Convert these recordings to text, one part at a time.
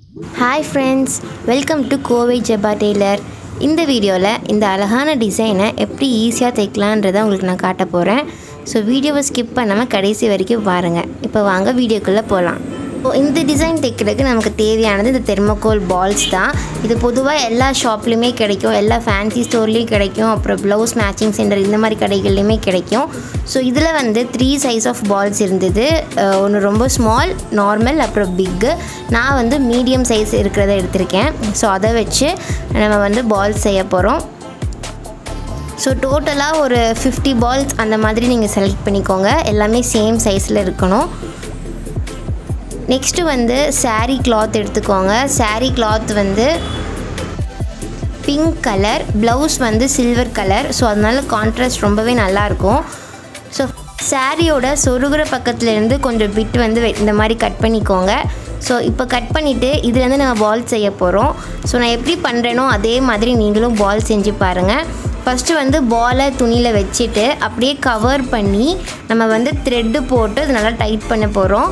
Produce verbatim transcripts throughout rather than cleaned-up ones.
Hi friends, welcome to Kovai Jabba Tailor. இந்த வீடியோல இந்த அழகான டிசைனை எப்படி ஈஸியா தைக்கலாம்ன்றதை உங்களுக்கு நான் காட்ட போறேன். சோ வீடியோவை ஸ்கிப் பண்ணாம கடைசி வரைக்கும் பாருங்க. இப்போ வாங்க வீடியோக்குள்ள போலாம். இந்த டிசைன் தைக்கிறதுக்கு நமக்கு தேவையானது இந்த தெர்மோகோல் பால்ஸ் தான். இது பொதுவா எல்லா ஷாப்லயுமே கிடைக்கும், எல்லா ஃபேன்சி ஸ்டோர்லயும் கிடைக்கும், அப்புறம் ப்ளவுஸ் மேட்சிங் சென்டர் இந்த மாதிரி கடைகள்லயுமே கிடைக்கும். ஸோ இதில் வந்து த்ரீ சைஸ் ஆஃப் பால்ஸ் இருந்தது. ஒன்று ரொம்ப ஸ்மால், நார்மல், அப்புறம் பிக்கு. நான் வந்து மீடியம் சைஸ் இருக்கிறத எடுத்திருக்கேன். ஸோ அதை வச்சு நம்ம வந்து பால்ஸ் செய்ய போகிறோம். ஸோ டோட்டலாக ஒரு ஃபிஃப்டி பால்ஸ் அந்த மாதிரி நீங்கள் செலக்ட் பண்ணிக்கோங்க. எல்லாமே சேம் சைஸில் இருக்கணும். நெக்ஸ்ட்டு வந்து சாரீ கிளாத் எடுத்துக்கோங்க. சாரீ கிளாத் வந்து பிங்க் கலர், ப்ளவுஸ் வந்து சில்வர் கலர். ஸோ அதனால கான்ட்ராஸ்ட் ரொம்பவே நல்லாயிருக்கும். ஸோ சாரியோட சொருகிற பக்கத்துலேருந்து கொஞ்சம் பிட் வந்து இந்த மாதிரி கட் பண்ணிக்கோங்க. ஸோ இப்போ கட் பண்ணிவிட்டு இதுலேருந்து நம்ம பால் செய்ய போகிறோம். ஸோ நான் எப்படி பண்ணுறேனோ அதே மாதிரி நீங்களும் பால் செஞ்சு பாருங்கள். ஃபஸ்ட்டு வந்து பாலை துணியில் வச்சுட்டு அப்படியே கவர் பண்ணி நம்ம வந்து த்ரெட்டு போட்டு அது நல்லா டைட் பண்ண போகிறோம்.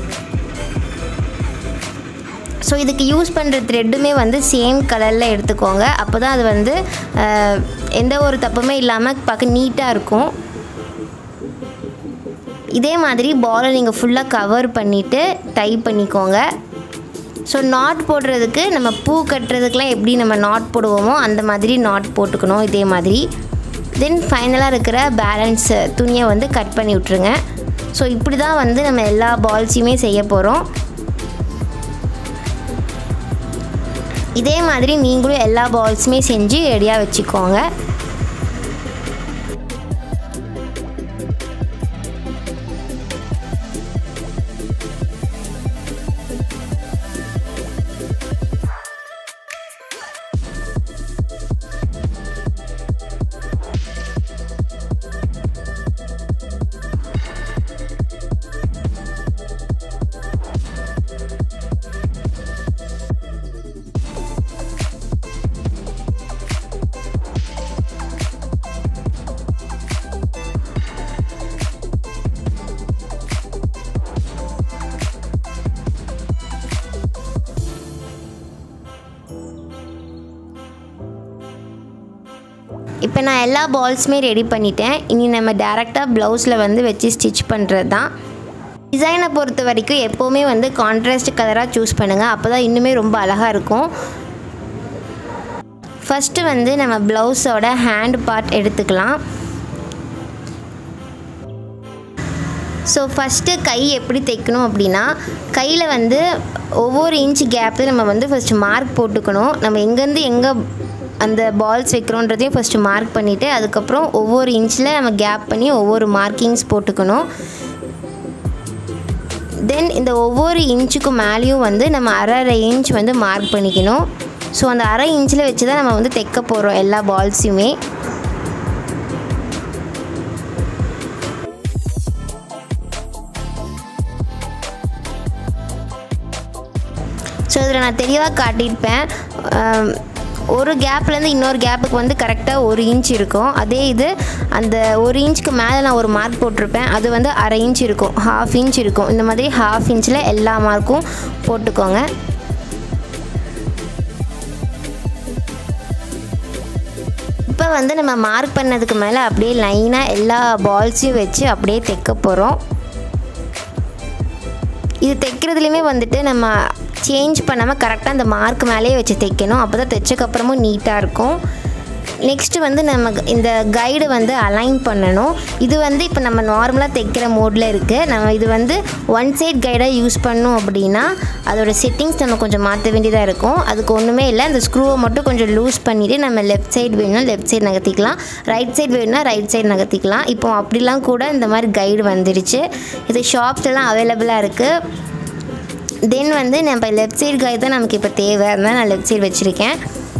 ஸோ இதுக்கு யூஸ் பண்ணுற த்ரெட்டுமே வந்து சேம் கலரில் எடுத்துக்கோங்க. அப்போ தான் அது வந்து எந்த ஒரு தப்புமே இல்லாமல் பார்க்க நீட்டாக இருக்கும். இதே மாதிரி பாலை நீங்கள் ஃபுல்லாக கவர் பண்ணிவிட்டு டை பண்ணிக்கோங்க. ஸோ நாட் போடுறதுக்கு நம்ம பூ கட்டுறதுக்கெலாம் எப்படி நம்ம நாட் போடுவோமோ அந்த மாதிரி நாட் போட்டுக்கணும் இதே மாதிரி. தென் ஃபைனலாக இருக்கிற பேலன்ஸ் துணியை வந்து கட் பண்ணி விட்ருங்க. ஸோ இப்படி தான் வந்து நம்ம எல்லா பால்ஸையுமே செய்ய போகிறோம். இதே மாதிரி நீங்களும் எல்லா பால்ஸுமே செஞ்சு ரெடியாக வச்சுக்கோங்க. இப்போ நான் எல்லா பால்ஸுமே ரெடி பண்ணிட்டேன். இனி நம்ம டேரெக்டாக ப்ளவுஸில் வந்து வச்சு ஸ்டிச் பண்ணுறது தான். டிசைனை பொறுத்த வரைக்கும் எப்போவுமே வந்து கான்ட்ராஸ்ட் கலராக சூஸ் பண்ணுங்கள். அப்போ தான் இன்னுமே ரொம்ப அழகாக இருக்கும். ஃபஸ்ட்டு வந்து நம்ம ப்ளவுஸோட ஹேண்ட் பார்ட் எடுத்துக்கலாம். ஸோ ஃபஸ்ட்டு கை எப்படி தைக்கணும் அப்படின்னா, கையில் வந்து ஒவ்வொரு இன்ச் கேப்பில் நம்ம வந்து ஃபஸ்ட்டு மார்க் போட்டுக்கணும். நம்ம எங்கேருந்து எங்கே அந்த பால்ஸ் வைக்கிறோன்றதையும் ஃபஸ்ட்டு மார்க் பண்ணிவிட்டு அதுக்கப்புறம் ஒவ்வொரு இன்ச்சில் நம்ம கேப் பண்ணி ஒவ்வொரு மார்க்கிங்ஸ் போட்டுக்கணும். தென் இந்த ஒவ்வொரு இன்ச்சுக்கும் மேலேயும் வந்து நம்ம அரை அரை இன்ச் வந்து மார்க் பண்ணிக்கணும். ஸோ அந்த அரை இன்ச்சில் வச்சு தான் நம்ம வந்து தைக்க போகிறோம் எல்லா பால்ஸுமே. ஸோ இதில் நான் தெளிவாக காட்டியிருப்பேன். ஒரு கேப்லேருந்து இன்னொரு கேப்புக்கு வந்து கரெக்டாக ஒரு இன்ச் இருக்கும். அதே இது அந்த ஒரு இன்ச்சுக்கு மேலே நான் ஒரு மார்க் போட்டிருப்பேன், அது வந்து அரை இன்ச் இருக்கும், ஹாஃப் இன்ச் இருக்கும். இந்த மாதிரி ஹாஃப் இன்ச்சில் எல்லா மார்க்கும் போட்டுக்கோங்க. இப்போ வந்து நம்ம மார்க் பண்ணதுக்கு மேலே அப்படியே லைனாக எல்லா பால்ஸையும் வச்சு அப்படியே தைக்க போகிறோம். இது தைக்கிறதுலையுமே வந்துட்டு நம்ம சேஞ்ச் பண்ணாமல் கரெக்டாக அந்த மார்க் மேலேயே வச்சு தைக்கணும். அப்போ தான் தைச்சக்கப்புறமும் நீட்டாக இருக்கும். நெக்ஸ்ட்டு வந்து நம்ம இந்த கைடு வந்து அலைன் பண்ணணும். இது வந்து இப்போ நம்ம நார்மலாக தைக்கிற மோடில் இருக்குது. நம்ம இது வந்து ஒன் சைட் கைடாக யூஸ் பண்ணோம் அப்படின்னா அதோடய செட்டிங்ஸ் நம்ம கொஞ்சம் மாற்ற வேண்டியதாக இருக்கும். அதுக்கு ஒன்றுமே இல்லை, அந்த ஸ்க்ரூவை மட்டும் கொஞ்சம் லூஸ் பண்ணிவிட்டு நம்ம லெஃப்ட் சைடு வேணும்னா லெஃப்ட் சைடு நகர்த்திக்கலாம், ரைட் சைடு வேணும்னா ரைட் சைடு நகர்த்திக்கலாம். இப்போ அப்படிலாம் கூட இந்த மாதிரி கைடு வந்துடுச்சு. இது ஷாப்ஸ்லாம் அவைலபிளாக இருக்குது. தென் வந்து நம்ம லெஃப்ட் சைடு கைடு தான் நமக்கு இப்போ தேவை, அதனால் நான் லெஃப்ட் சைடு வச்சுருக்கேன்.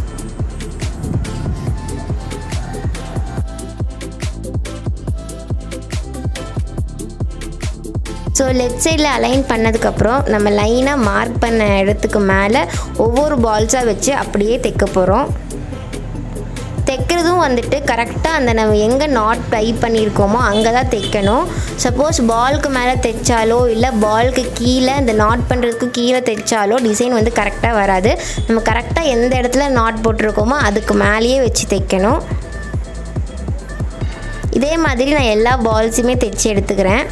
ஸோ லெஃப்ட் சைடில் அலைன் பண்ணதுக்கப்புறம் நம்ம லைனாக மார்க் பண்ண இடத்துக்கு மேலே ஒவ்வொரு பால்ஸாக வச்சு அப்படியே தைக்க போகிறோம். தைக்கிறதும் வந்துட்டு கரெக்டாக அந்த நம்ம எங்கே நாட் ட்ரை பண்ணியிருக்கோமோ அங்கே தான் தைக்கணும். சப்போஸ் பாலுக்கு மேலே தைச்சாலோ இல்லை பாலுக்கு கீழே இந்த நாட் பண்ணுறதுக்கு கீழே தைச்சாலோ டிசைன் வந்து கரெக்டாக வராது. நம்ம கரெக்டாக எந்த இடத்துல நாட் போட்டிருக்கோமோ அதுக்கு மேலேயே வச்சு தைக்கணும். இதே மாதிரி நான் எல்லா பால்ஸுமே தைச்சி எடுத்துக்கிறேன்.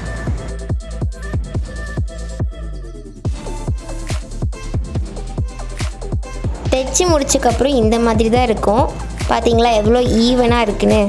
தைச்சி முடிச்சக்கப்புறம் இந்த மாதிரி தான் இருக்கும். பார்த்தீங்களா எவ்வளோ ஈவனாக இருக்குன்னு.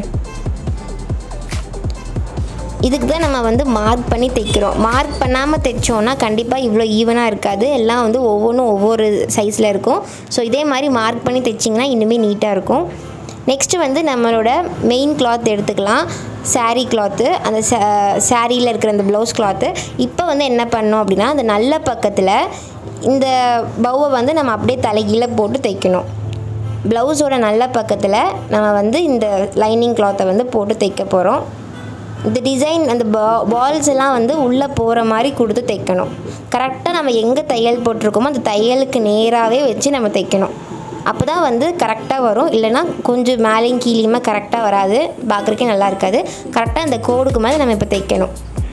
இதுக்கு தான் நம்ம வந்து மார்க் பண்ணி தைக்கிறோம். மார்க் பண்ணாமல் தைச்சோன்னா கண்டிப்பாக இவ்வளோ ஈவனாக இருக்காது. எல்லாம் வந்து ஒவ்வொன்றும் ஒவ்வொரு சைஸில் இருக்கும். ஸோ இதே மாதிரி மார்க் பண்ணி தைச்சிங்கன்னா இன்னுமே நீட்டாக இருக்கும். நெக்ஸ்ட்டு வந்து நம்மளோட மெயின் கிளாத் எடுத்துக்கலாம். சாரீ கிளாத்து, அந்த சா சாரியில் இருக்கிற அந்த ப்ளவுஸ் கிளாத்து. இப்போ வந்து என்ன பண்ணோம் அப்படின்னா அந்த நல்ல பக்கத்தில் இந்த பவுவை வந்து நம்ம அப்படியே தலைகீழ போட்டு தைக்கணும். ப்ளவுஸோட நல்ல பக்கத்தில் நம்ம வந்து இந்த லைனிங் கிளாத்தை வந்து போட்டு தைக்க போகிறோம். இந்த டிசைன் அந்த பா பால்ஸ் எல்லாம் வந்து உள்ளே போகிற மாதிரி கொடுத்து தைக்கணும். கரெக்டாக நம்ம எங்கே தையல் போட்டிருக்கோமோ அந்த தையலுக்கு நேராகவே வச்சு நம்ம தைக்கணும். அப்போ தான் வந்து கரெக்டாக வரும். இல்லைனா கொஞ்சம் மேலேயும் கீழேயுமே கரெக்டாக வராது, பார்க்குறக்கே நல்லா இருக்காது. கரெக்டாக அந்த கோடுக்கு மேலே நம்ம இப்போ தைக்கணும்.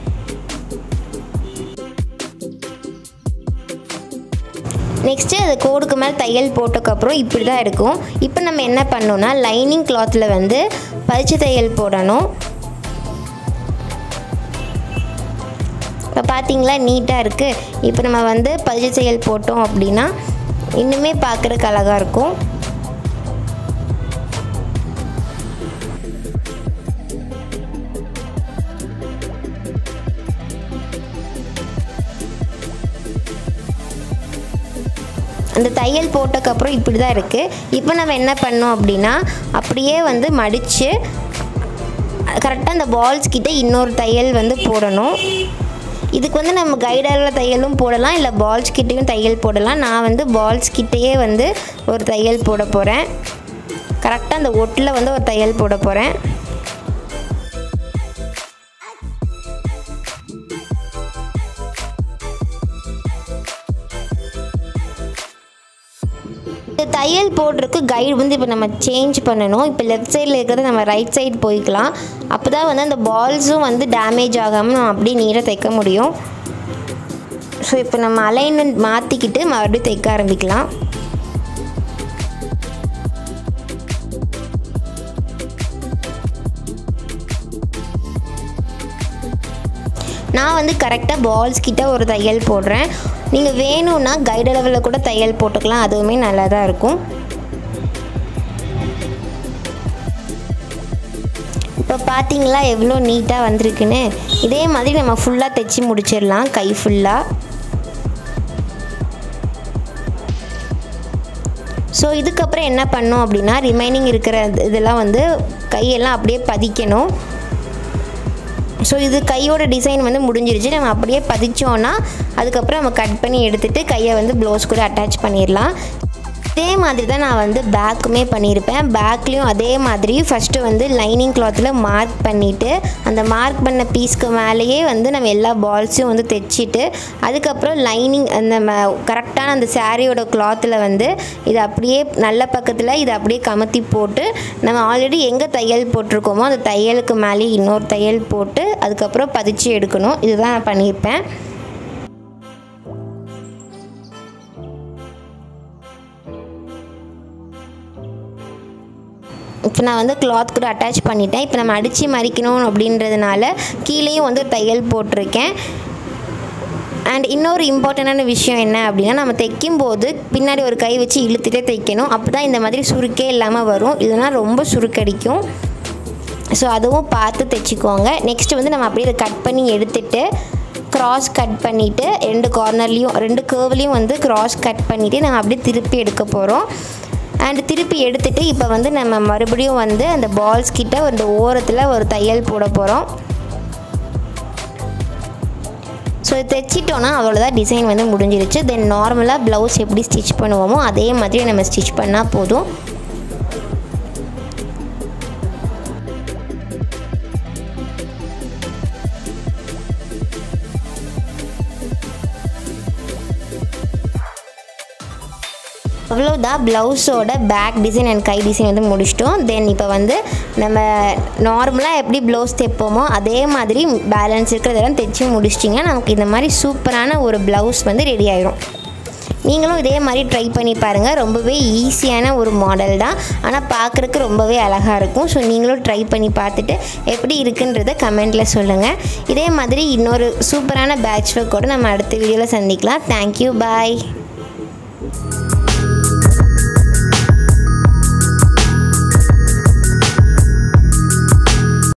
நெக்ஸ்ட்டு அந்த கோடுக்கு மேலே தையல் போட்டதுக்கப்புறம் இப்படி தான் இருக்கும். இப்போ நம்ம என்ன பண்ணோன்னா லைனிங் கிளாத்தில் வந்து பறிச்சு தையல் போடணும். இப்போ பார்த்தீங்களா நீட்டாக இருக்குது. இப்போ நம்ம வந்து பறிச்சு தையல் போட்டோம் அப்படின்னா இன்னுமே பார்க்குறதுக்கு அழகாக இருக்கும். அந்த தையல் போட்டதுக்கப்புறம் இப்படி தான் இருக்குது. இப்போ நம்ம என்ன பண்ணோம் அப்படின்னா அப்படியே வந்து மடித்து கரெக்டாக அந்த பால்ஸ் கிட்டே இன்னொரு தையல் வந்து போடணும். இதுக்கு வந்து நம்ம கைடரில் தையலும் போடலாம், இல்லை பால்ஸ் கிட்டேயும் தையல் போடலாம். நான் வந்து பால்ஸ் கிட்டேயே வந்து ஒரு தையல் போட போகிறேன். கரெக்டாக அந்த ஒட்டில் வந்து ஒரு தையல் போட போகிறேன். தையல் போடுறதுக்கு கைடு வந்து இப்போ நம்ம சேஞ்ச் பண்ணணும். இப்போ லெஃப்ட் சைடில் இருக்கிறத நம்ம ரைட் சைடு போய்க்கலாம். அப்போ தான் வந்து அந்த பால்ஸும் வந்து டேமேஜ் ஆகாமல் நம்ம அப்படியே நீட்டாக தைக்க முடியும். ஸோ இப்போ நம்ம அலைன்மெண்ட் மாற்றிக்கிட்டு மறுபடியும் தைக்க ஆரம்பிக்கலாம். நான் வந்து கரெக்டாக பால்ஸ் கிட்ட ஒரு தையல் போடுறேன். நீங்கள் வேணும்னா கைடு லெவலில் கூட தையல் போட்டுக்கலாம், அதுவுமே நல்லா தான் இருக்கும். இப்போ பார்த்தீங்களா எவ்வளோ நீட்டாக வந்திருக்குன்னு. இதே மாதிரி நம்ம ஃபுல்லாக தைச்சி முடிச்சிடலாம், கை ஃபுல்லாக. ஸோ இதுக்கப்புறம் என்ன பண்ணோம் அப்படின்னா ரிமைனிங் இருக்கிற இதெல்லாம் வந்து கையெல்லாம் அப்படியே பதிக்கணும். ஸோ இது கையோட டிசைன் வந்து முடிஞ்சிருச்சு. நம்ம அப்படியே பதிச்சோன்னா அதுக்கப்புறம் நம்ம கட் பண்ணி எடுத்துகிட்டு கையை வந்து ப்ளவுஸ் கூட அட்டாச் பண்ணிடலாம். இதே மாதிரி தான் நான் வந்து பேக்குமே பண்ணியிருப்பேன். பேக்லேயும் அதே மாதிரி ஃபஸ்ட்டு வந்து லைனிங் கிளாத்தில் மார்க் பண்ணிவிட்டு அந்த மார்க் பண்ண பீஸ்க்கு மேலேயே வந்து நம்ம எல்லா பால்ஸையும் வந்து தைச்சிட்டு அதுக்கப்புறம் லைனிங் அந்த கரெக்டான அந்த சாரியோட கிளாத்தில் வந்து இது அப்படியே நல்ல பக்கத்தில் இதை அப்படியே கமத்தி போட்டு நம்ம ஆல்ரெடி எங்கே தையல் போட்டிருக்கோமோ அந்த தையலுக்கு மேலே இன்னொரு தையல் போட்டு அதுக்கப்புறம் பதிச்சு எடுக்கணும். இதுதான் நான் பண்ணியிருப்பேன். இப்போ நான் வந்து கிளாத் கூட அட்டாச் பண்ணிட்டேன். இப்போ நம்ம அடித்து மறிக்கணும் அப்படின்றதுனால கீழேயும் வந்து தையல் போட்டிருக்கேன். அண்ட் இன்னொரு இம்பார்ட்டண்டான விஷயம் என்ன அப்படின்னா நம்ம தைக்கும்போது பின்னாடி ஒரு கை வச்சு இழுத்துட்டே தைக்கணும். அப்போ தான் இந்த மாதிரி சுருக்கே இல்லாமல் வரும். இல்லைனா ரொம்ப சுருக்கடிக்கும். ஸோ அதுவும் பார்த்து தைச்சிக்கோங்க. நெக்ஸ்ட்டு வந்து நம்ம அப்படியே இதை கட் பண்ணி எடுத்துகிட்டு க்ராஸ் கட் பண்ணிவிட்டு ரெண்டு கார்னர்லேயும் ரெண்டு கேர்வ்லேயும் வந்து க்ராஸ் கட் பண்ணிவிட்டு நம்ம அப்படியே திருப்பி எடுக்க போகிறோம். அண்ட் திருப்பி எடுத்துகிட்டு இப்போ வந்து நம்ம மறுபடியும் வந்து அந்த பால்ஸ் கிட்ட அந்த ஓரத்தில் ஒரு தையல் போட போகிறோம். ஸோ தைச்சிட்டோன்னா அவ்வளோதான், டிசைன் வந்து முடிஞ்சிருச்சு. தென் நார்மலாக ப்ளவுஸ் எப்படி ஸ்டிச் பண்ணுவோமோ அதே மாதிரி நம்ம ஸ்டிச் பண்ணால் போதும். அவ்வளோதான் ப்ளவுஸோட பேக் டிசைன் அண்ட் கை டிசைன் வந்து முடிச்சிட்டோம். தென் இப்போ வந்து நம்ம நார்மலாக எப்படி ப்ளவுஸ் தைப்போமோ அதே மாதிரி பேலன்ஸ் இருக்கிறதெல்லாம் தைச்சி முடிச்சிட்டிங்கன்னா நமக்கு இந்த மாதிரி சூப்பரான ஒரு ப்ளவுஸ் வந்து ரெடி ஆயிரும். நீங்களும் இதே மாதிரி ட்ரை பண்ணி பாருங்கள். ரொம்பவே ஈஸியான ஒரு மாடல் தான், ஆனால் பார்க்குறக்கு ரொம்பவே அழகாக இருக்கும். ஸோ நீங்களும் ட்ரை பண்ணி பார்த்துட்டு எப்படி இருக்குன்றதை கமெண்ட்டில் சொல்லுங்கள். இதே மாதிரி இன்னொரு சூப்பரான பேட்ச் ஒர்க்கோடு நம்ம அடுத்த வீடியோவில் சந்திக்கலாம். தேங்க்யூ, பாய்.